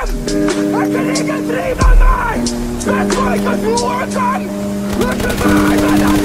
Ik ben ingetrieben mij! Met mij te voeren kan! Laat me mij met